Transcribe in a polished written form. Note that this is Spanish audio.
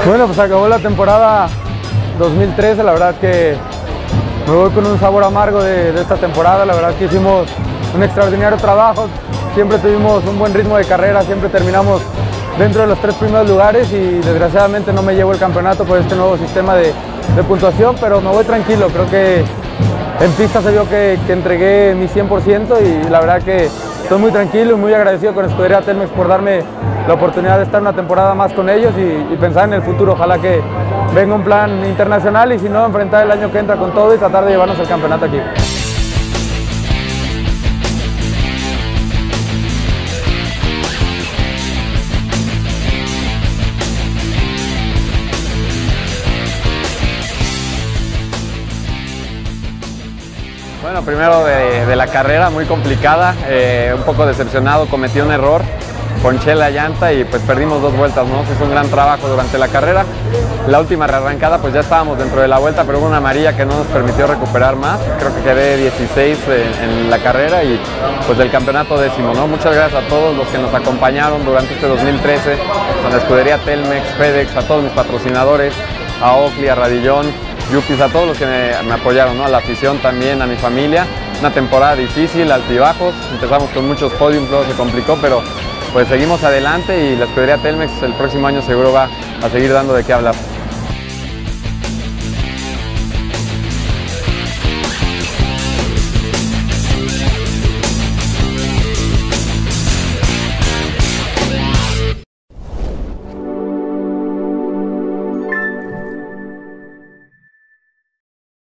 Bueno, pues acabó la temporada 2013, la verdad que me voy con un sabor amargo de esta temporada. La verdad que hicimos un extraordinario trabajo, siempre tuvimos un buen ritmo de carrera, siempre terminamos dentro de los 3 primeros lugares y desgraciadamente no me llevo el campeonato por este nuevo sistema de puntuación, pero me voy tranquilo. Creo que en pista se vio que entregué mi 100% y la verdad que estoy muy tranquilo y muy agradecido con Escudería Telmex por darme la oportunidad de estar una temporada más con ellos y pensar en el futuro. Ojalá que venga un plan internacional y si no, enfrentar el año que entra con todo y tratar de llevarnos el campeonato aquí. Bueno, primero de la carrera, muy complicada, un poco decepcionado, cometí un error, ponché la llanta y pues perdimos 2 vueltas, ¿no? Se hizo un gran trabajo durante la carrera. La última rearrancada pues ya estábamos dentro de la vuelta, pero hubo una amarilla que no nos permitió recuperar más. Creo que quedé 16 en la carrera y pues del campeonato 10º, ¿no? Muchas gracias a todos los que nos acompañaron durante este 2013, con la Escudería Telmex, FedEx, a todos mis patrocinadores, a Oakley, a Radillón, Yuppies, a todos los que me apoyaron, ¿no? A la afición también, a mi familia. Una temporada difícil, altibajos, empezamos con muchos podiums, luego se complicó, pero pues seguimos adelante y la Escudería Telmex el próximo año seguro va a seguir dando de qué hablar.